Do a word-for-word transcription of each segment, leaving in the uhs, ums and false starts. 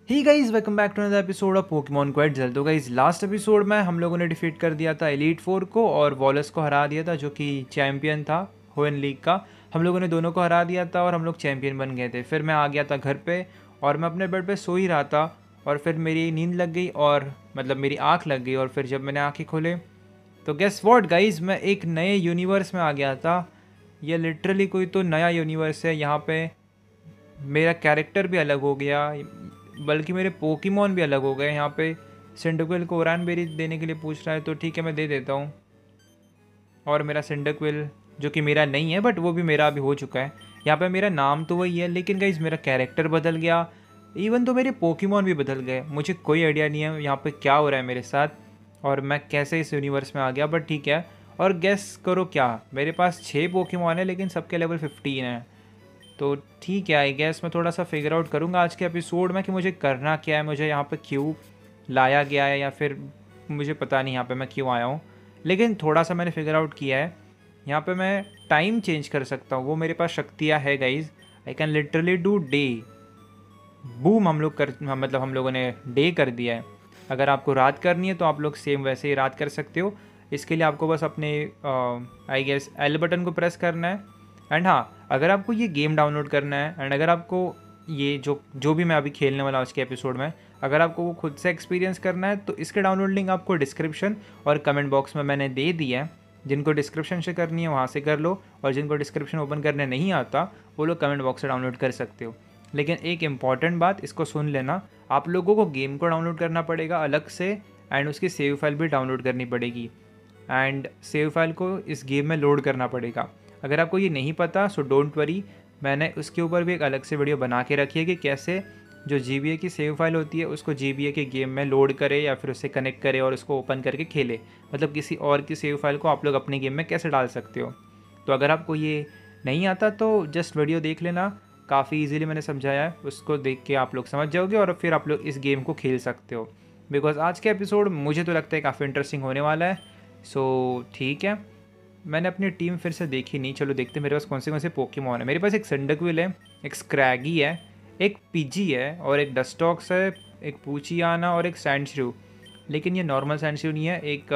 He guys welcome back to another episode of Pokemon Quetzal. तो guys last episode में हम लोगों ने डिफीट कर दिया था एलीट फोर को और वॉलस को हरा दिया था जो कि चैम्पियन था होएन लीग का। हम लोगों ने दोनों को हरा दिया था और हम लोग चैम्पियन बन गए थे। फिर मैं आ गया था घर पे और मैं अपने बेड पे सो ही रहा था और फिर मेरी नींद लग गई और मतलब मेरी आँख लग गई। और फिर जब मैंने आँखें खोले तो गेस व्हाट गाइज, मैं एक नए यूनिवर्स में आ गया था। ये लिटरली कोई तो नया यूनिवर्स है। यहाँ पे मेरा कैरेक्टर भी अलग हो गया, बल्कि मेरे पोकेमॉन भी अलग हो गए। यहाँ पे सिंडक्विल को ओरानबेरी देने के लिए पूछ रहा है तो ठीक है मैं दे देता हूँ। और मेरा सिंडक्विल जो कि मेरा नहीं है बट वो भी मेरा अभी हो चुका है। यहाँ पे मेरा नाम तो वही है लेकिन गाइस मेरा कैरेक्टर बदल गया। इवन तो मेरे पोकेमॉन भी बदल गए। मुझे कोई आइडिया नहीं है यहाँ पे क्या हो रहा है मेरे साथ और मैं कैसे इस यूनिवर्स में आ गया, बट ठीक है। और गेस करो क्या, मेरे पास छः पोकेमॉन है लेकिन सबके लेवल फिफ्टीन है। तो ठीक है, आई गेस मैं थोड़ा सा फिगर आउट करूँगा आज के एपिसोड में कि मुझे करना क्या है, मुझे यहाँ पे क्यों लाया गया है, या फिर मुझे पता नहीं यहाँ पे मैं क्यों आया हूँ। लेकिन थोड़ा सा मैंने फिगर आउट किया है, यहाँ पे मैं टाइम चेंज कर सकता हूँ। वो मेरे पास शक्तियाँ है guys. I can literally do day. Boom, हम लोग कर मतलब हम लोगों ने डे कर दिया है। अगर आपको रात करनी है तो आप लोग सेम वैसे ही रात कर सकते हो। इसके लिए आपको बस अपने आई गेस एल बटन को प्रेस करना है। एंड हाँ, अगर आपको ये गेम डाउनलोड करना है एंड अगर आपको ये जो जो भी मैं अभी खेलने वाला आज के एपिसोड में, अगर आपको वो खुद से एक्सपीरियंस करना है तो इसके डाउनलोड लिंक आपको डिस्क्रिप्शन और कमेंट बॉक्स में मैंने दे दिया है। जिनको डिस्क्रिप्शन से करनी है वहाँ से कर लो, और जिनको डिस्क्रिप्शन ओपन करने नहीं आता वो लोग कमेंट बॉक्स से डाउनलोड कर सकते हो। लेकिन एक इम्पॉर्टेंट बात, इसको सुन लेना, आप लोगों को गेम को डाउनलोड करना पड़ेगा अलग से एंड उसकी सेव फाइल भी डाउनलोड करनी पड़ेगी एंड सेव फाइल को इस गेम में लोड करना पड़ेगा। अगर आपको ये नहीं पता सो डोंट वरी, मैंने उसके ऊपर भी एक अलग से वीडियो बना के रखी है कि कैसे जो जी बी ए की सेव फाइल होती है उसको जी बी ए के गेम में लोड करे या फिर उससे कनेक्ट करे और उसको ओपन करके खेले। मतलब किसी और की सेव फाइल को आप लोग अपने गेम में कैसे डाल सकते हो। तो अगर आपको ये नहीं आता तो जस्ट वीडियो देख लेना, काफ़ी इजीली मैंने समझाया है, उसको देख के आप लोग समझ जाओगे और फिर आप लोग इस गेम को खेल सकते हो। बिकॉज आज के एपिसोड मुझे तो लगता है काफ़ी इंटरेस्टिंग होने वाला है। सो ठीक है, मैंने अपनी टीम फिर से देखी नहीं, चलो देखते मेरे पास कौन से कौन से पोकेमॉन है। मेरे पास एक सिंडक्विल है, एक स्क्रैगी है, एक पीजी है और एक डस्टॉक्स है, एक पूचियाना और एक सैंडश्रू। लेकिन ये नॉर्मल सैंडश्रू नहीं है, एक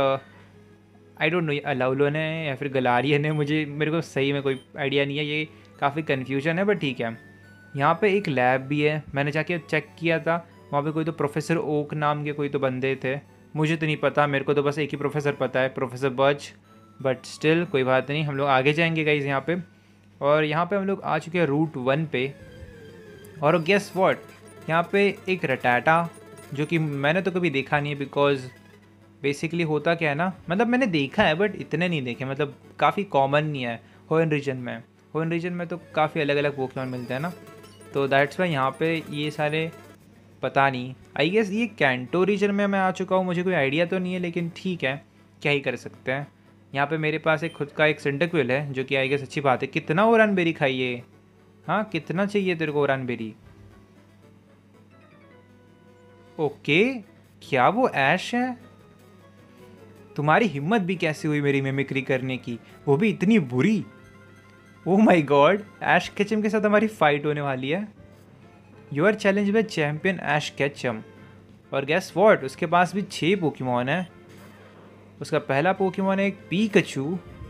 आई डोंट नो ये अलाउलोन है या फिर गलारियन है, मुझे मेरे को सही में कोई आइडिया नहीं है, ये काफ़ी कन्फ्यूजन है, बट ठीक है। यहाँ पे एक लैब भी है, मैंने जाके चेक किया था, वहाँ पे कोई तो प्रोफेसर ओक नाम के कोई तो बंदे थे। मुझे तो नहीं पता, मेरे को तो बस एक ही प्रोफेसर पता है, प्रोफेसर बर्च। बट स्टिल कोई बात नहीं, हम लोग आगे जाएंगे गाइज यहाँ पे। और यहाँ पे हम लोग आ चुके हैं रूट वन पे। और गेस व्हाट, यहाँ पे एक रटाटा जो कि मैंने तो कभी देखा नहीं है। बिकॉज बेसिकली होता क्या है ना, मतलब मैंने देखा है बट इतने नहीं देखे, मतलब काफ़ी कॉमन नहीं है होएन रीजन में। होएन रीजन में तो काफ़ी अलग अलग पोकेमॉन मिलते हैं ना, तो दैट्स वाई यहाँ पे ये सारे पता नहीं। आई गेस ये कैंटो रीजन में मैं आ चुका हूँ, मुझे कोई आइडिया तो नहीं है लेकिन ठीक है, क्या ही कर सकते हैं। यहाँ पे मेरे पास एक खुद का एक सिंडक्विल है जो कि आई गेस अच्छी बात है। कितना ओरानबेरी खाइए, हाँ कितना चाहिए तेरे को ओरानबेरी? ओके, क्या वो ऐश है? तुम्हारी हिम्मत भी कैसे हुई मेरी मिमिक्री करने की, वो भी इतनी बुरी? Oh my god, Ash Ketchum के साथ हमारी फाइट होने वाली है। You are challenge by champion Ash Ketchum. और गेस व्हाट, उसके पास भी छः पोकेमॉन है। उसका पहला पोकेमॉन है एक पीकचू।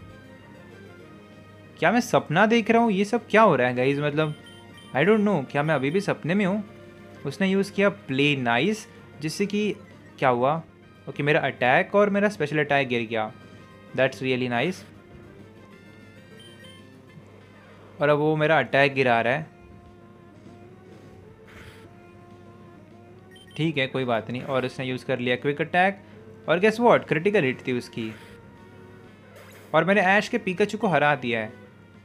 क्या मैं सपना देख रहा हूँ? ये सब क्या हो रहा है गाइज? मतलब आई डोंट नो, क्या मैं अभी भी सपने में हूँ? उसने यूज़ किया प्ले नाइस, जिससे कि क्या हुआ, ओके okay, मेरा अटैक और मेरा स्पेशल अटैक गिर गया। That's really nice. और अब वो मेरा अटैक गिरा रहा है, ठीक है कोई बात नहीं। और उसने यूज़ कर लिया क्विक अटैक और गेस व्हाट, क्रिटिकल हिट थी उसकी और मैंने ऐश के पीकाचू को हरा दिया है।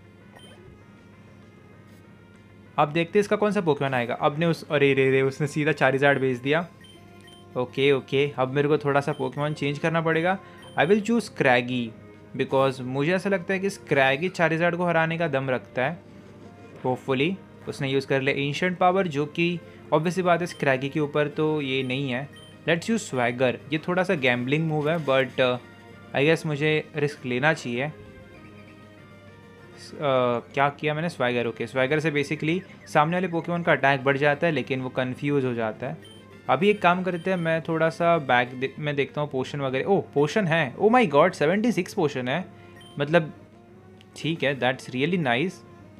अब देखते इसका कौन सा पोकेमॉन आएगा। अब ने उस अरे रे रे उसने सीधा चारिज़ार्ड भेज दिया। ओके ओके, अब मेरे को थोड़ा सा पोकेमॉन चेंज करना पड़ेगा। I will choose Scraggy because मुझे ऐसा लगता है कि स्क्रैगी चारिज़ार्ड को हराने का दम रखता है होपफुली। उसने यूज़ कर लिया एंशिएंट पावर, जो कि ऑब्वियसली बात है स्क्रैगी के ऊपर तो ये नहीं है। लेट्स यूज स्वैगर, ये थोड़ा सा गैम्बलिंग मूव है बट आई गेस मुझे रिस्क लेना चाहिए। क्या किया मैंने, स्वैगर। ओके, स्वैगर से बेसिकली सामने वाले पोकेमॉन का अटैक बढ़ जाता है, लेकिन वो कंफ्यूज हो जाता है। अभी एक काम करते हैं, मैं थोड़ा सा बैक दे, मैं देखता हूँ पोशन वगैरह। ओह, पोशन है, oh my god, seventy six potion है, मतलब ठीक है, दैट्स रियली नाइस।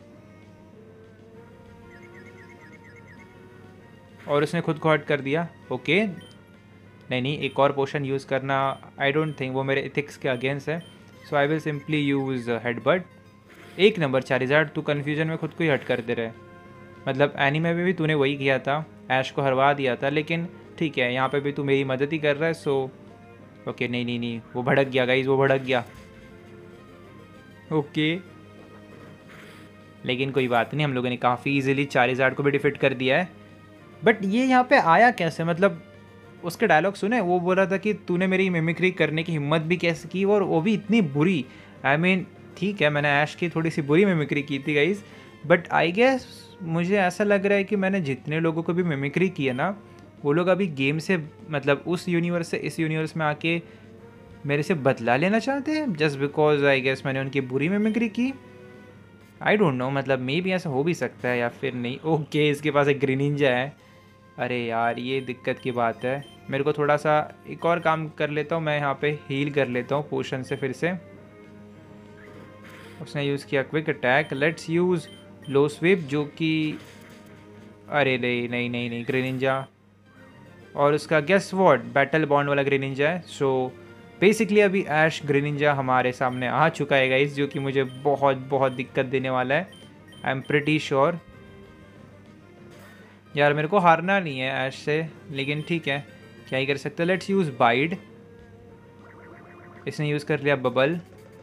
और उसने खुद को हर्ट कर दिया। ओके, नहीं नहीं, एक और पोशन यूज़ करना आई डोंट थिंक वो मेरे एथिक्स के अगेंस्ट है, so I will simply use headbutt. एक नंबर चारिज़ार्ड, तू कन्फ्यूजन में खुद को ही हट कर दे रहे, मतलब एनीमे में भी तूने वही किया था, ऐश को हरवा दिया था, लेकिन ठीक है यहाँ पे भी तू मेरी मदद ही कर रहा है। सो ओके, नहीं नहीं नहीं, वो भड़क गया गाइज, वो भड़क गया। ओके, लेकिन कोई बात नहीं, हम लोगों ने काफ़ी इजीली चारिज़ार्ड को भी डिफीट कर दिया है। बट ये यहाँ पे आया कैसे, मतलब उसके डायलॉग सुने, वो बोल रहा था कि तूने मेरी मिमिक्री करने की हिम्मत भी कैसे की, और वो भी इतनी बुरी। आई मीन ठीक है, मैंने ऐश की थोड़ी सी बुरी मिमिक्री की थी गाइज, बट आई गेस मुझे ऐसा लग रहा है कि मैंने जितने लोगों को भी मिमिक्री की है ना, वो लोग अभी गेम से, मतलब उस यूनिवर्स से इस यूनिवर्स में आके मेरे से बदला लेना चाहते हैं, जस्ट बिकॉज आई गेस मैंने उनकी बुरी मिमिक्री की। आई डोंट नो, मतलब मे भी ऐसा हो भी सकता है या फिर नहीं। ओके, इसके पास एक ग्रीनिंजा है। अरे यार, ये दिक्कत की बात है। मेरे को थोड़ा सा एक और काम कर लेता हूँ, मैं यहाँ पे हील कर लेता हूँ पोशन से फिर से। उसने यूज़ किया quick attack, let's use low sweep, जो कि अरे नहीं नहीं नहीं नहीं, ग्रेनिंजा, और उसका गेस व्हाट, बैटल बॉन्ड वाला ग्रेनिंजा है। सो बेसिकली अभी ऐश ग्रेनिंजा हमारे सामने आ चुका है गाइस, जो कि मुझे बहुत बहुत दिक्कत देने वाला है, आई एम प्रिटी श्योर। यार मेरे को हारना नहीं है ऐश से, लेकिन ठीक है, क्या ही कर सकते हैं। Let's use bide. इसने यूज़ कर लिया बबल।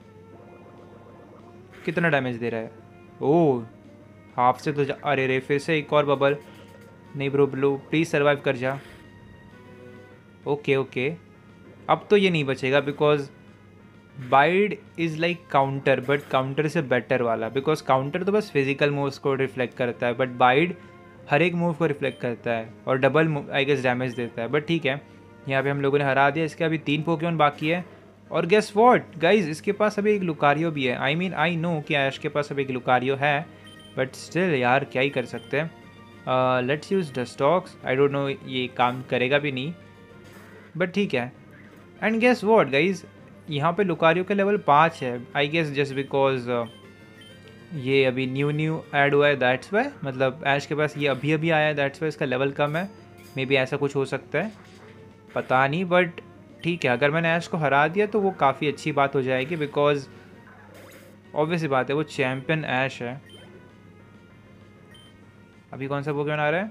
कितना डैमेज दे रहा है, ओह हाफ से तो जा, अरे रे, फिर से एक और बबल। नहीं ब्रो, ब्लू प्लीज़ सर्वाइव कर जा। ओके ओके, अब तो ये नहीं बचेगा, because bide is like counter, but counter से बेटर वाला, बिकॉज काउंटर तो बस फिजिकल मूव्स को रिफ्लेक्ट करता है, बट बाइड हर एक मूव को रिफ्लेक्ट करता है और डबल आई गेस डैमेज देता है। बट ठीक है, यहाँ पे हम लोगों ने हरा दिया। इसके अभी तीन पोकेमॉन बाकी है, और गेस व्हाट गाइज, इसके पास अभी एक लुकारियो भी है। आई मीन आई नो कि ऐश के पास अभी एक लुकारियो है, बट स्टिल यार क्या ही कर सकते हैं। Let's use Dustox. I don't know ये काम करेगा भी नहीं, बट ठीक है। एंड गेस व्हाट गाइज, यहाँ पे लुकारियो का लेवल पाँच है, आई गेस जस्ट बिकॉज ये अभी न्यू न्यू ऐड हुआ है, दैट्स वाई, मतलब ऐश के पास ये अभी अभी आया है, दैट्स वाई इसका लेवल कम है। मे बी ऐसा कुछ हो सकता है, पता नहीं, बट ठीक है, अगर मैंने ऐश को हरा दिया तो वो काफ़ी अच्छी बात हो जाएगी, बिकॉज ऑब्वियस बात है वो चैम्पियन ऐश है। अभी कौन सा पोकेमॉन आ रहा है,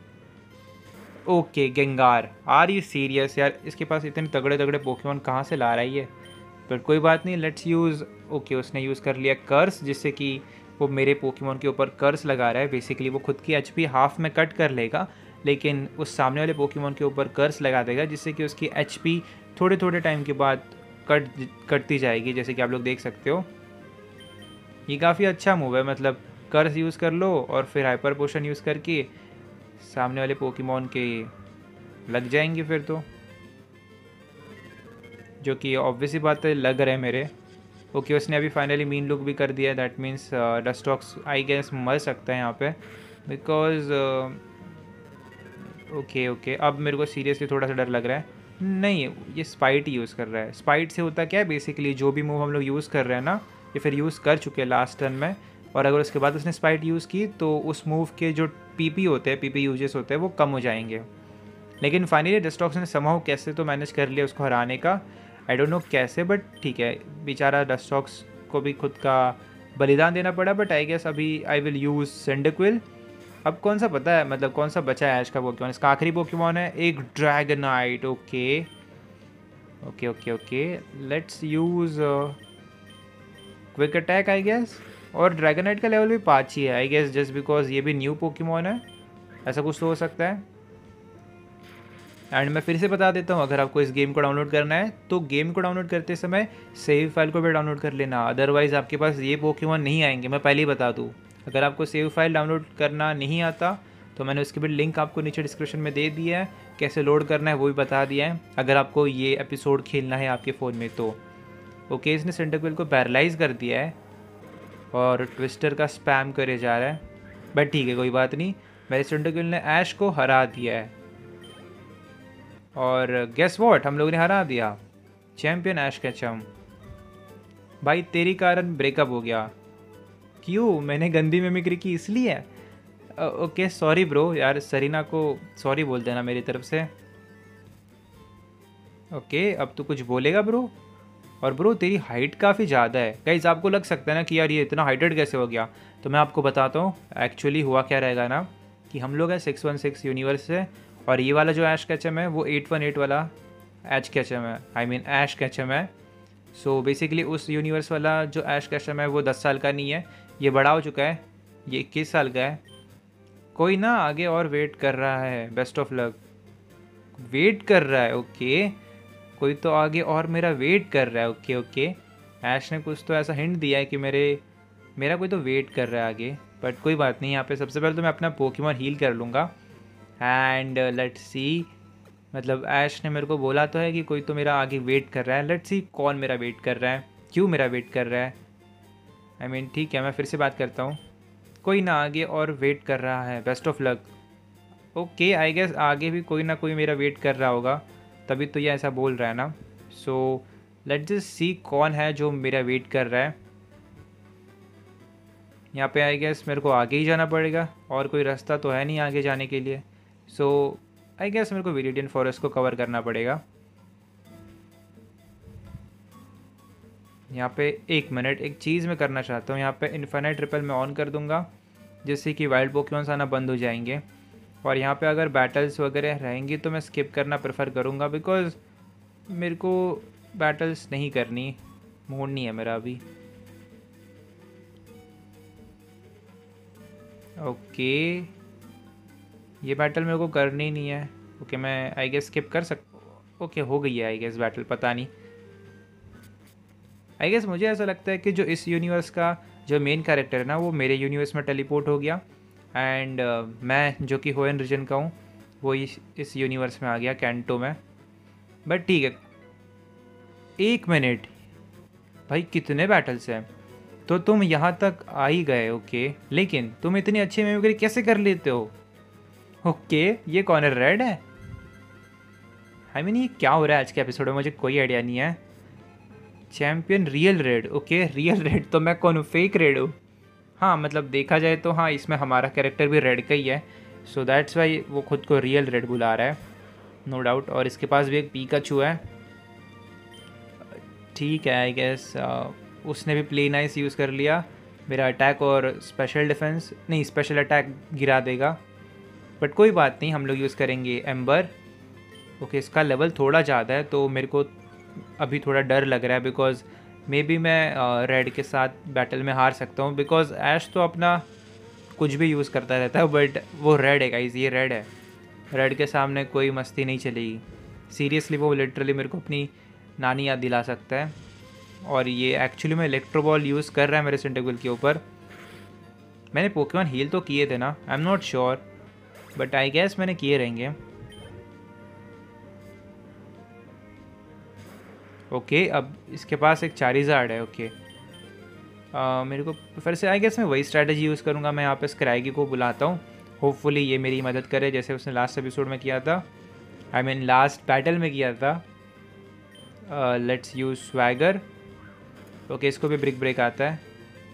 okay Gengar. Are you serious यार, इसके पास इतने तगड़े तगड़े पोकेमॉन कहाँ से ला रहा है ये, बट कोई बात नहीं, लेट्स यूज़। ओके, उसने यूज़ कर लिया कर्स, जिससे कि वो मेरे पोकेमॉन के ऊपर कर्स लगा रहा है। बेसिकली वो खुद की एचपी हाफ में कट कर लेगा, लेकिन उस सामने वाले पोकेमॉन के ऊपर कर्स लगा देगा, जिससे कि उसकी एचपी थोड़े थोड़े टाइम के बाद कट कटती जाएगी, जैसे कि आप लोग देख सकते हो। ये काफ़ी अच्छा मूव है, मतलब कर्स यूज़ कर लो और फिर हाइपर पोशन यूज़ करके सामने वाले पोकेमॉन के लग जाएंगे फिर तो, जो कि ऑब्वियस ही बात है लग रहे हैं मेरे। ओके, उसने अभी फाइनली मीन लुक भी कर दिया है, that means Dustox I guess मर सकता है यहाँ पे, बिकॉज ओके ओके, अब मेरे को सीरियसली थोड़ा सा डर लग रहा है। नहीं, ये स्पाइट यूज़ कर रहा है। स्पाइट से होता क्या है, बेसिकली जो भी मूव हम लोग यूज़ कर रहे हैं ना, ये फिर यूज़ कर चुके हैं लास्ट टर्न में, और अगर उसके बाद उसने स्पाइट यूज़ की तो उस मूव के जो पीपी होते हैं, पीपी यूजेस होते हैं, वो कम हो जाएंगे। लेकिन फाइनली डस्टॉक्स ने समहाउ कैसे तो मैनेज कर लिया उसको हराने का, आई डोंट नो कैसे, बट ठीक है, बेचारा डस्टॉक्स को भी खुद का बलिदान देना पड़ा। बट आई गेस अभी आई विल यूज़ सेंडक्विल। अब कौन सा पता है, मतलब कौन सा बचा है ऐश का पोकेमॉन, इसका आखिरी पोकेमॉन है एक Dragonite. Okay okay okay okay, let's use quick attack I guess, और ड्रैगनाइट का लेवल भी पाँच ही है आई गेस, जस्ट बिकॉज ये भी न्यू पोकेमॉन है, ऐसा कुछ तो हो सकता है। एंड मैं फिर से बता देता हूँ, अगर आपको इस गेम को डाउनलोड करना है तो गेम को डाउनलोड करते समय सेव फाइल को भी डाउनलोड कर लेना, अदरवाइज़ आपके पास ये पोकेमॉन नहीं आएंगे। मैं पहले ही बता दूँ, अगर आपको सेव फाइल डाउनलोड करना नहीं आता तो मैंने उसकी भी लिंक आपको नीचे डिस्क्रिप्शन में दे दिया है, कैसे लोड करना है वो भी बता दिया है, अगर आपको ये एपिसोड खेलना है आपके फ़ोन में तो। ओके, इसने सेंटरक्विल को पैरालाइज कर दिया है, और ट्विस्टर का स्पैम करे जा रहा है, बट ठीक है कोई बात नहीं। मेरे सेंटिकुल ने ऐश को हरा दिया है और गेस व्हाट, हम लोगों ने हरा दिया चैम्पियन ऐश केचम। भाई तेरी कारण ब्रेकअप हो गया। क्यों? मैंने गंदी मिमिक्री की इसलिए? ओके सॉरी ब्रो यार, सरीना को सॉरी बोल देना मेरी तरफ से। ओके अब तू कुछ बोलेगा ब्रो? और ब्रो तेरी हाइट काफ़ी ज़्यादा है। गाइस आपको लग सकता है ना कि यार ये इतना हाइटेड कैसे हो गया, तो मैं आपको बताता हूँ एक्चुअली हुआ क्या रहेगा ना, कि हम लोग हैं सिक्स वन सिक्स यूनिवर्स से, और ये वाला जो ऐश कैचम है वो एट वन एट वाला ऐश कैचम है, आई मीन ऐश कैचम है। सो बेसिकली उस यूनिवर्स वाला जो ऐश कैचम है वो दस साल का नहीं है, ये बड़ा हो चुका है, ये इक्कीस साल का है। कोई ना आगे और वेट कर रहा है, बेस्ट ऑफ लक। वेट कर रहा है, ओके कोई तो आगे और मेरा वेट कर रहा है, ओके ओके। ऐश ने कुछ तो ऐसा हिंट दिया है कि मेरे मेरा कोई तो वेट कर रहा है आगे, बट कोई बात नहीं। यहाँ पे सबसे पहले तो मैं अपना पोकेमॉन हील कर लूँगा एंड लेट्स सी, मतलब ऐश ने मेरे को बोला तो है कि कोई तो मेरा आगे वेट कर रहा है। लेट्स सी कौन मेरा वेट कर रहा है, क्यों मेरा वेट कर रहा है। आई मीन ठीक है मैं फिर से बात करता हूँ, कोई ना आगे और वेट कर रहा है, best of luck. Okay I guess आगे भी कोई ना कोई मेरा वेट कर रहा होगा, तभी तो ये ऐसा बोल रहा है ना। सो लेट्स जस्ट सी कौन है जो मेरा वेट कर रहा है। यहाँ पे आई गेस मेरे को आगे ही जाना पड़ेगा, और कोई रास्ता तो है नहीं आगे जाने के लिए। सो आई गेस मेरे को विरिडियन फॉरेस्ट को कवर करना पड़ेगा। यहाँ पे एक मिनट, एक चीज़ मैं करना चाहता हूँ, यहाँ पे इन्फिनिट रिपल मैं ऑन कर दूँगा जिससे कि वाइल्ड पोकेमॉन्स आना बंद हो जाएंगे। और यहाँ पे अगर बैटल्स वगैरह रहेंगी तो मैं स्किप करना प्रेफर करूँगा, बिकॉज़ मेरे को बैटल्स नहीं करनी, मूड नहीं है मेरा अभी। ओके ये बैटल मेरे को करनी नहीं है, ओके मैं आई गेस स्किप कर सक ओके हो गई है आई गेस बैटल, पता नहीं। आई गेस मुझे ऐसा लगता है कि जो इस यूनिवर्स का जो मेन कैरेक्टर है ना वो मेरे यूनिवर्स में टेलीपोर्ट हो गया, एंड uh, मैं जो कि होएन रीजन का हूँ वो इस इस यूनिवर्स में आ गया कैंटो में। बट ठीक है, एक मिनट भाई कितने बैटल्स हैं, तो तुम यहाँ तक आ ही गए, ओके लेकिन तुम इतनी अच्छी मिमिक्री कैसे कर लेते हो? ओके ये कौन है, रेड है? आई मीन ये क्या हो रहा है आज के एपिसोड में, मुझे कोई आइडिया नहीं है। Champion real Red, okay real Red, तो मैं कौन हूँ, फेक रेड हूँ? हाँ मतलब देखा जाए तो हाँ इसमें हमारा कैरेक्टर भी रेड का ही है, सो दैट्स वाई वो खुद को रियल रेड बुला रहा है, नो डाउट। और इसके पास भी एक पीकाचू है, ठीक है आई गेस उसने भी प्ले नाइस यूज़ कर लिया, मेरा अटैक और स्पेशल डिफेंस नहीं स्पेशल अटैक गिरा देगा, बट कोई बात नहीं हम लोग यूज़ करेंगे एम्बर। ओके इसका लेवल थोड़ा ज़्यादा है तो मेरे को अभी थोड़ा डर लग रहा है, बिकॉज़ मे बी मैं रेड uh, के साथ बैटल में हार सकता हूँ, बिकॉज़ ऐश तो अपना कुछ भी यूज़ करता रहता है, बट वो रेड है गाइस, ये रेड है, रेड के सामने कोई मस्ती नहीं चलेगी। सीरियसली वो लिटरली मेरे को अपनी नानी याद दिला सकता है, और ये एक्चुअली में इलेक्ट्रो बॉल यूज़ कर रहा है मेरे सेंटिकुल के ऊपर। मैंने पोकेमॉन हील तो किए थे ना, I am not sure, but I guess मैंने किए रहेंगे। ओके okay, अब इसके पास एक चारिज़ार्ड है, ओके okay. uh, मेरे को फिर से आई गेस मैं वही स्ट्रैटेजी यूज़ करूँगा, मैं यहाँ पे स्क्रैगी को बुलाता हूँ, होपफुली ये मेरी मदद करे जैसे उसने लास्ट एपिसोड में किया था, आई मीन लास्ट बैटल में किया था। लेट्स यूज स्वैगर, ओके इसको भी ब्रिक ब्रेक आता है।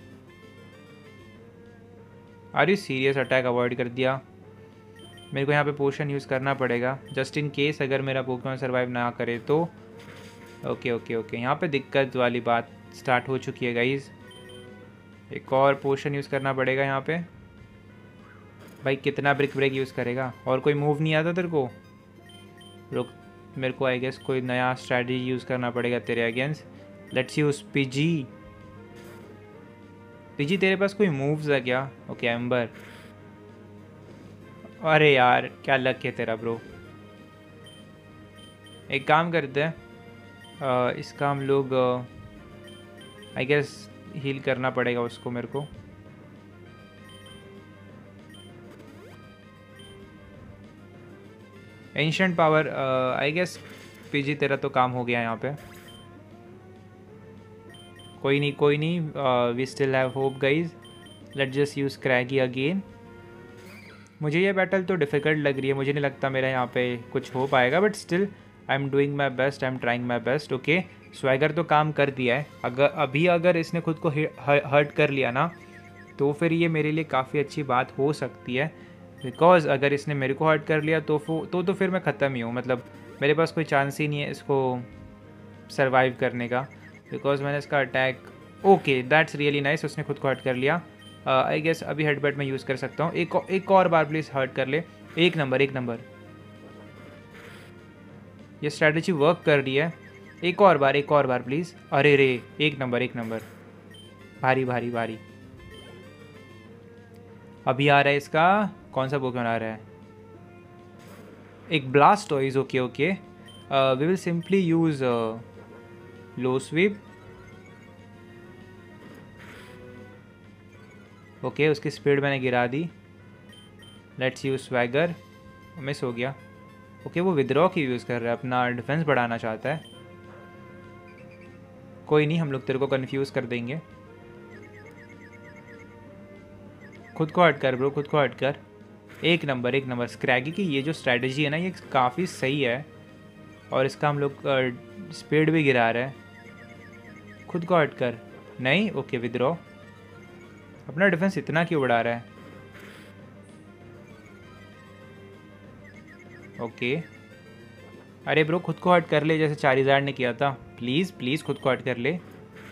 Are you serious, attack avoid कर दिया। मेरे को यहाँ पे पोशन यूज़ करना पड़ेगा जस्ट इन केस अगर मेरा पोकेमॉन सर्वाइव ना करे तो। ओके ओके ओके यहाँ पे दिक्कत वाली बात स्टार्ट हो चुकी है गाइज, एक और पोशन यूज़ करना पड़ेगा यहाँ पे। भाई कितना ब्रिक ब्रेक यूज़ करेगा, और कोई मूव नहीं आता तेरे को? रुक मेरे को आई गेस कोई नया स्ट्रैटेजी यूज़ करना पड़ेगा तेरे against. Let's use PG. PG तेरे पास कोई मूव्स है क्या? ओके एम्बर, अरे यार क्या लक है तेरा ब्रो। एक काम करते हैं, Uh, इसका हम लोग आई गेस हील करना पड़ेगा उसको मेरे को। Ancient power, I guess PG तेरा तो काम हो गया यहाँ पे। कोई नहीं कोई नहीं, we still have hope guys. Let just use craggy again. मुझे ये बैटल तो डिफ़िकल्ट लग रही है, मुझे नहीं लगता मेरा यहाँ पे कुछ हो पाएगा, but still I am doing my best, I am trying my best. Okay, swagger तो काम कर दिया है। अगर अभी अगर इसने खुद को हर्ट कर लिया ना, तो फिर ये मेरे लिए काफ़ी अच्छी बात हो सकती है, बिकॉज़ अगर इसने मेरे को हर्ट कर लिया तो तो तो फिर मैं ख़त्म ही हूँ। मतलब मेरे पास कोई चांस ही नहीं है इसको सर्वाइव करने का, बिकॉज़ मैंने इसका attack, okay that's really nice, उसने खुद को हर्ट कर लिया। आई uh, गेस अभी हेडबट मैं यूज़ कर सकता हूँ। एक एक और बार प्लीज़ हर्ट कर ले। एक नंबर एक नंबर, ये स्ट्रैटेजी वर्क कर रही है। एक और बार एक और बार प्लीज़। अरे रे, एक नंबर एक नंबर, भारी भारी भारी। अभी आ रहा है इसका कौन सा पोकेमॉन आ रहा है, एक Blastoise. Okay okay, we will simply use low sweep. Okay, उसकी स्पीड मैंने गिरा दी। Let's use swagger. मिस हो गया। ओके okay, वो विद्रॉ की यूज़ कर रहा है, अपना डिफेंस बढ़ाना चाहता है। कोई नहीं, हम लोग तेरे को कंफ्यूज कर देंगे। खुद को हट कर ब्रो, खुद को हट कर। एक नंबर एक नंबर। स्क्रैगी की ये जो स्ट्रैटेजी है ना, ये काफ़ी सही है, और इसका हम लोग स्पीड भी गिरा रहे हैं। खुद को हट कर। नहीं, ओके विद्रॉ। अपना डिफेंस इतना क्यों बढ़ा रहा है? ओके, अरे ब्रो खुद को हट कर ले, जैसे चारिज़ार्ड ने किया था। प्लीज़ प्लीज़ खुद को हट कर ले।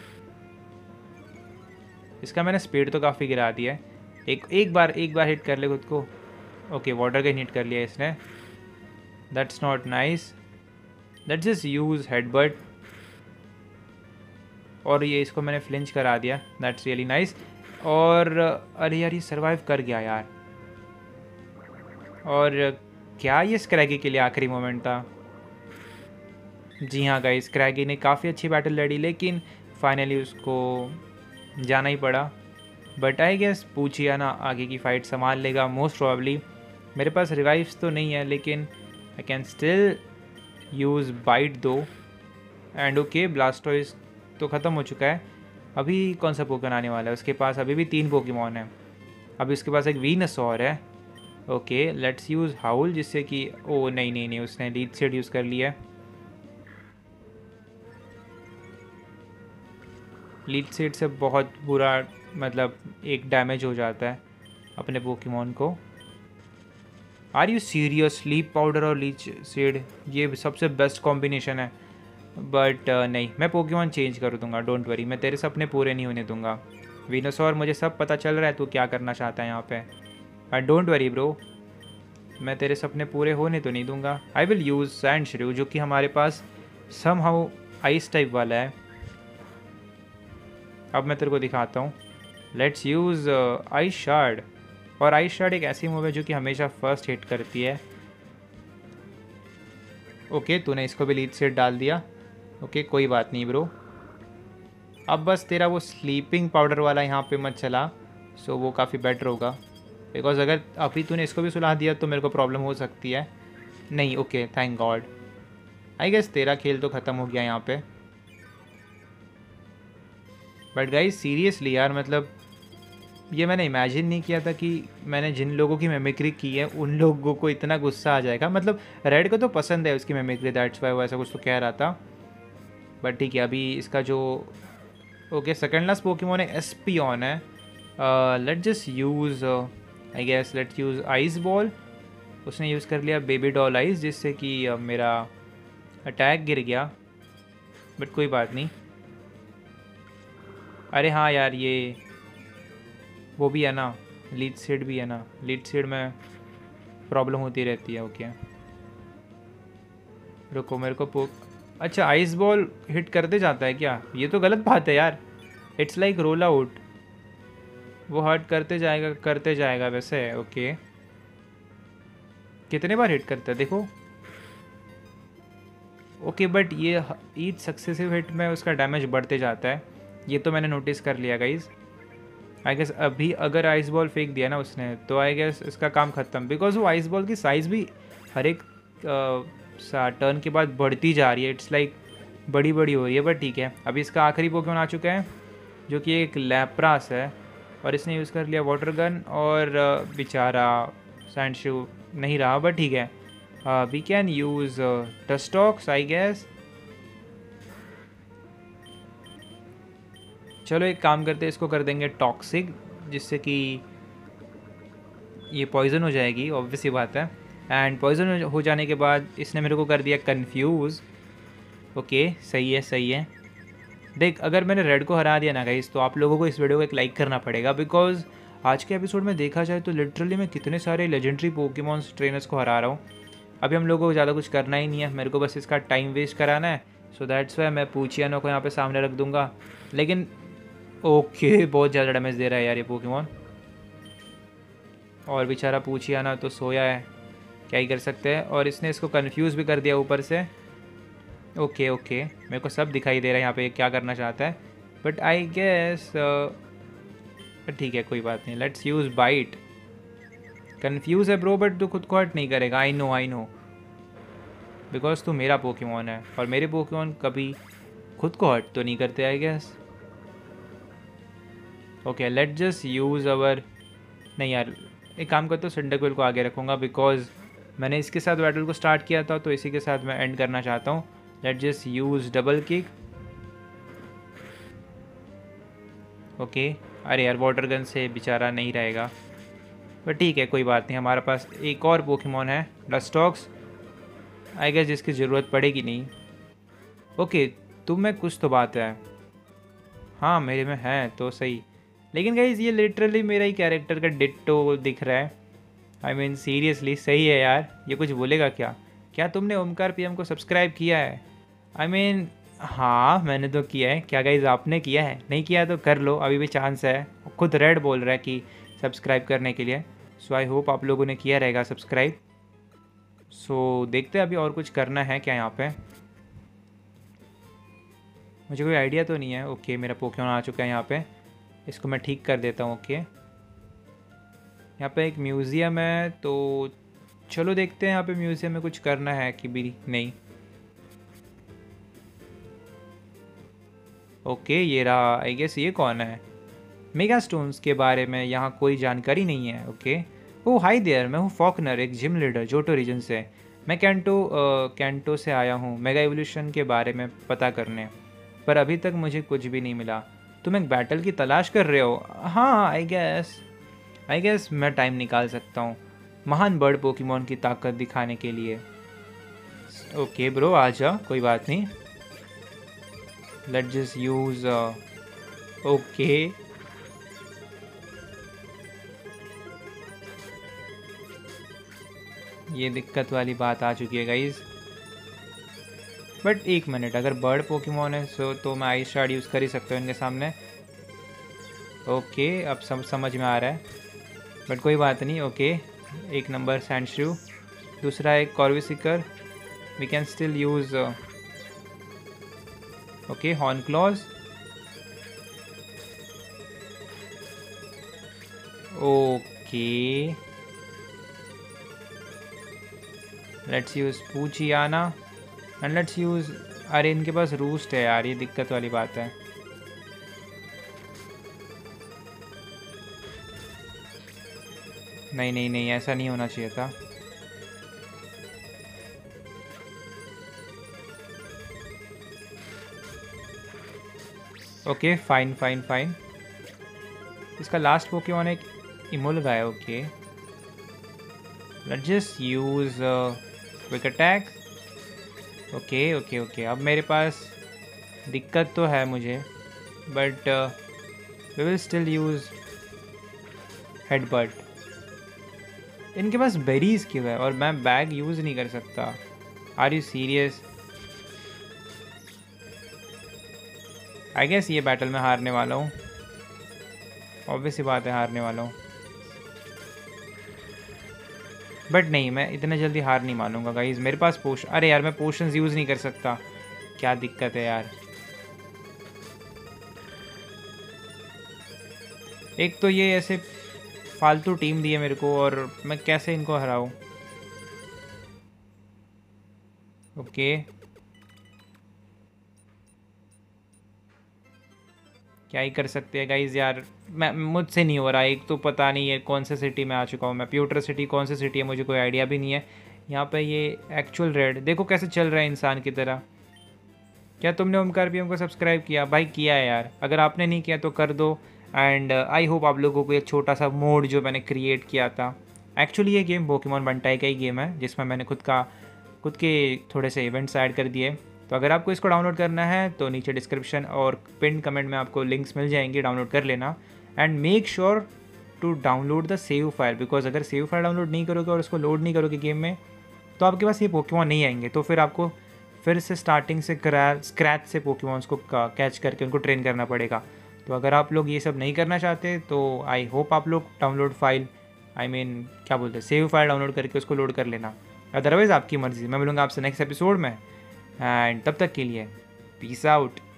इसका मैंने स्पीड तो काफ़ी गिरा दिया है। एक एक बार एक बार हिट कर ले खुद को। ओके, वाटर गन हिट कर लिया इसने। That's not nice. Let's just use headbutt, और ये इसको मैंने फ्लिंच करा दिया। That's really nice. और अरे यार, ये सर्वाइव कर गया यार। और क्या ये स्क्रैगी के लिए आखिरी मोमेंट था? जी हाँ गाइस, स्क्रैगी ने काफ़ी अच्छी बैटल लड़ी, लेकिन फाइनली उसको जाना ही पड़ा। बट आई गेस पूछिया ना आगे की फ़ाइट संभाल लेगा मोस्ट प्रोबेबली। मेरे पास रिवाइव्स तो नहीं है, लेकिन I can still use bite दो। एंड ओके, ब्लास्टोइस तो ख़त्म हो चुका है। अभी कौन सा पोकेमॉन आने वाला है? उसके पास अभी भी तीन पोकेमॉन है। अभी उसके पास एक वीनसॉर है। ओके, लेट्स यूज़ हाउल, जिससे कि ओ नहीं नहीं नहीं, उसने लीड सीड यूज़ कर लिया है। लीड सीड से बहुत बुरा, मतलब एक डैमेज हो जाता है अपने पोकेमॉन को। Are you serious? Sleep powder और लीच सीड, ये सबसे बेस्ट कॉम्बिनेशन है। बट uh, नहीं, मैं पोकेमॉन चेंज कर दूंगा, डोंट वरी। मैं तेरे सपने पूरे नहीं होने दूंगा वीनोसॉर। मुझे सब पता चल रहा है तू क्या करना चाहता है यहाँ पे। एंड डोंट वरी ब्रो, मैं तेरे सपने पूरे होने तो नहीं दूंगा। आई विल यूज़ सैंडश्रीव, जो कि हमारे पास सम हाउ आइस टाइप वाला है। अब मैं तेरे को दिखाता हूँ। Let's use ice shard. और आइस शार्ड एक ऐसी मूव है जो कि हमेशा फर्स्ट हिट करती है। ओके, तूने इसको भी लीड सेट डाल दिया। ओके, कोई बात नहीं ब्रो। अब बस तेरा वो स्लीपिंग पाउडर वाला यहाँ पे मत चला, सो वो काफ़ी बेटर होगा, बिकॉज अगर अभी तूने इसको भी सुला दिया तो मेरे को प्रॉब्लम हो सकती है। नहीं, okay thank God. I guess तेरा खेल तो ख़त्म हो गया यहाँ पे। बट गाइस सीरियसली यार, मतलब ये मैंने इमेजिन नहीं किया था कि मैंने जिन लोगों की मेमिक्री की है उन लोगों को इतना गुस्सा आ जाएगा। मतलब रेड को तो पसंद है उसकी मेमिक्री, दैट्स वाई वो ऐसा कुछ तो कह रहा था। बट ठीक है, अभी इसका जो ओके सेकंड लास्ट पोकेमॉन है एस्पियन है। Let just use, I guess let's use ice ball. उसने यूज़ कर लिया बेबी डॉल आइस, जिससे कि uh, मेरा अटैक गिर गया। बट कोई बात नहीं। अरे हाँ यार, ये वो भी है ना, लीड सीड भी है ना। लीड सीड में प्रॉब्लम होती रहती है। ओके रुको, मेरे को पोक, अच्छा आइस बॉल हिट करते जाता है क्या? ये तो गलत बात है यार। इट्स लाइक रोल आउट, वो हर्ट करते जाएगा करते जाएगा वैसे। ओके, कितने बार हिट करता है देखो। ओके, बट ये ईच सक्सेसिव हिट में उसका डैमेज बढ़ते जाता है, ये तो मैंने नोटिस कर लिया गाइज। आई गेस अभी अगर आइस बॉल फेंक दिया ना उसने, तो आई गेस इसका काम ख़त्म, बिकॉज वो आइस बॉल की साइज़ भी हर एक टर्न के बाद बढ़ती जा रही है। इट्स लाइक like बड़ी बड़ी हो रही है। बट ठीक है, अभी इसका आखिरी पोकेमॉन आ चुका है। जो कि एक लैप्रास है, और इसने यूज़ कर लिया वाटर गन, और बेचारा सैंडशू नहीं रहा, बट ठीक है। We can use Dustox I guess. चलो एक काम करते हैं, इसको कर देंगे टॉक्सिक, जिससे कि ये पॉइज़न हो जाएगी, ऑब्वियस ही बात है। एंड पॉइज़न हो जाने के बाद इसने मेरे को कर दिया कंफ्यूज। ओके सही है सही है। देख, अगर मैंने रेड को हरा दिया ना गाइस, तो आप लोगों को इस वीडियो को एक लाइक करना पड़ेगा, बिकॉज आज के एपिसोड में देखा जाए तो लिटरली मैं कितने सारे लेजेंडरी पोकेमॉन्स ट्रेनर्स को हरा रहा हूँ। अभी हम लोगों को ज़्यादा कुछ करना ही नहीं है, मेरे को बस इसका टाइम वेस्ट कराना है। सो दैट्स वाई मैं पूचियानो को यहाँ पे सामने रख दूंगा। लेकिन ओके बहुत ज़्यादा डैमेज दे रहा है यार ये पोकेमॉन, और बेचारा पूचियाना तो सोया है, क्या ही कर सकते हैं। और इसने इसको कन्फ्यूज़ भी कर दिया ऊपर से। ओके ओके मेरे को सब दिखाई दे रहा है यहाँ पे क्या करना चाहता है, बट आई गेस ठीक है कोई बात नहीं। Let's use bite. कन्फ्यूज़ है ब्रो, बट तू खुद को हर्ट नहीं करेगा। I know I know, because तू मेरा पोकेमॉन है, और मेरे पोकेमॉन कभी खुद को हर्ट तो नहीं करते I guess. Okay let just use our, नहीं यार एक काम करता हूँ, सिंडरक्विल को आगे रखूँगा, बिकॉज मैंने इसके साथ बैटल को स्टार्ट किया था, तो इसी के साथ मैं एंड करना चाहता हूँ। Let just use double kick. Okay अरे यार वाटर गन से बेचारा नहीं रहेगा, बट ठीक है कोई बात नहीं। हमारे पास एक और पोकेमॉन है डस्टॉक्स, आई गेस जिसकी ज़रूरत पड़ेगी नहीं। ओके तुम में कुछ तो बात है, हाँ मेरे में है तो सही, लेकिन गाइस ये लिटरली मेरा ही कैरेक्टर का डिट्टो दिख रहा है। आई मीन सीरियसली सही है यार, ये कुछ बोलेगा क्या? क्या तुमने ओमकार पीएम को सब्सक्राइब किया है? आई I मीन mean, हाँ मैंने तो किया है। क्या गाइज आपने किया है? नहीं किया तो कर लो, अभी भी चांस है। खुद रेड बोल रहा है कि सब्सक्राइब करने के लिए, सो आई होप आप लोगों ने किया रहेगा सब्सक्राइब। सो so, देखते हैं अभी और कुछ करना है क्या यहाँ पे। मुझे कोई आइडिया तो नहीं है। ओके मेरा पोकेमॉन आ चुका है यहाँ पे, इसको मैं ठीक कर देता हूँ। ओके यहाँ पे एक म्यूज़ियम है, तो चलो देखते हैं यहाँ पे म्यूज़ियम में कुछ करना है कि भी नहीं। ओके ये रहा, आई गेस ये कौन है? मेगा स्टोन्स के बारे में यहाँ कोई जानकारी नहीं है। ओके ओ हाय देयर, मैं हूँ फॉकनर, एक जिम लीडर जोटो रीजन से। मैं कैंटो कैंटो से आया हूँ मेगा एवोल्यूशन के बारे में पता करने, पर अभी तक मुझे कुछ भी नहीं मिला। तुम एक बैटल की तलाश कर रहे हो? हाँ आई गेस आई गेस मैं टाइम निकाल सकता हूँ महान बर्ड पोकेमॉन की ताकत दिखाने के लिए। ओके ब्रो आ जा, कोई बात नहीं। लेट जस्ट यूज ओके ये दिक्कत वाली बात आ चुकी है गाइज। बट एक मिनट, अगर बर्ड पोकेमॉन है सो तो मैं आई शार्ड यूज़ कर ही सकता हूँ इनके सामने। ओके अब सम, समझ में आ रहा है, बट कोई बात नहीं। ओके एक नंबर सैंडश्रू, दूसरा एक कॉर्विसिकर, we can still use okay horn claws. Okay let's use Poochyena and let's use, अरे इनके पास रूस्ट है यार, ये दिक्कत वाली बात है। नहीं नहीं नहीं ऐसा नहीं होना चाहिए था। Okay fine fine fine. इसका लास्ट पोकेमॉन एक इमोलगा है। Okay let's just use quick attack. Okay okay okay अब मेरे पास दिक्कत तो है मुझे, but we will still use headbutt. इनके पास बेरीज क्यों है और मैं बैग यूज़ नहीं कर सकता? Are you serious? I guess ये बैटल में हारने वाला हूँ, ऑब्वियस ही बात है हारने वाला हूँ। बट नहीं मैं इतने जल्दी हार नहीं मानूंगा गाइज। मेरे पास पोशन, अरे यार मैं पोशंस यूज़ नहीं कर सकता, क्या दिक्कत है यार। एक तो ये ऐसे फालतू टीम दी है मेरे को, और मैं कैसे इनको हराऊं? ओके क्या ही कर सकते हैं गाइज़ यार, मैं मुझसे नहीं हो रहा। एक तो पता नहीं है कौन से सिटी में आ चुका हूँ मैं, प्यूटर सिटी कौन सी सिटी है मुझे कोई आइडिया भी नहीं है। यहाँ पे ये एक्चुअल रेड देखो कैसे चल रहा है इंसान की तरह। क्या तुमने ओमकार भी हमको सब्सक्राइब किया? भाई किया है यार, अगर आपने नहीं किया तो कर दो। एंड आई होप आप लोगों को एक छोटा सा मोड जो मैंने क्रिएट किया था, एक्चुअली ये गेम पोकेमॉन बंटाई का ही गेम है जिसमें मैंने खुद का खुद के थोड़े से इवेंट्स ऐड कर दिए। तो अगर आपको इसको डाउनलोड करना है तो नीचे डिस्क्रिप्शन और पिन कमेंट में आपको लिंक्स मिल जाएंगे, डाउनलोड कर लेना। And make sure to download the save file, because अगर सेव फाइल डाउनलोड नहीं करोगे और उसको लोड नहीं करोगे गेम में तो आपके पास ये पोकेमॉन नहीं आएंगे। तो फिर आपको फिर से स्टार्टिंग से स्क्रैच से पोकेमॉन्स को कैच करके उनको ट्रेन करना पड़ेगा। तो अगर आप लोग ये सब नहीं करना चाहते तो आई होप आप लोग डाउनलोड फाइल आई मीन क्या बोलते हैं सेव फाइल डाउनलोड करके उसको लोड कर लेना। अदरवाइज़ आपकी मर्ज़ी। मैं मिलूँगा आपसे नेक्स्ट एपिसोड में, एंड तब तक के लिए पीस आउट।